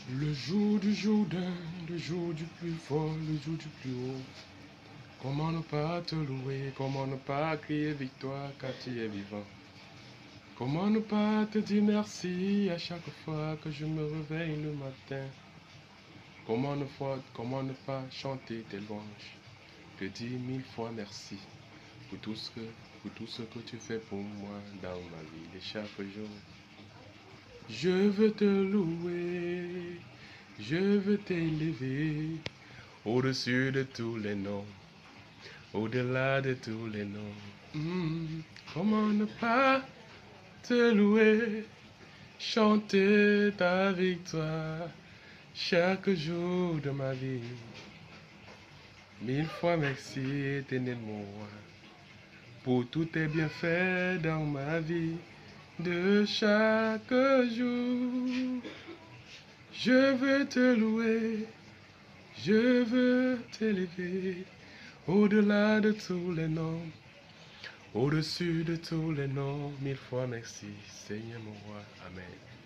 Le jour du Jourdain, le jour du plus fort, le jour du plus haut. Comment ne pas te louer, comment ne pas crier victoire car tu es vivant. Comment ne pas te dire merci à chaque fois que je me réveille le matin. Comment ne pas chanter tes louanges, te dire 1000 fois merci pour tout ce que tu fais pour moi dans ma vie de chaque jour. Je veux te louer, je veux t'élever au-dessus de tous les noms, au-delà de tous les noms. Comment ne pas te louer, chanter ta victoire chaque jour de ma vie. 1000 fois merci, éternel mon roi, pour tous tes bienfaits dans ma vie de chaque jour. Je veux te louer, je veux t'élever au-delà de tous les noms, au-dessus de tous les noms. 1000 fois merci, Seigneur mon roi. Amen.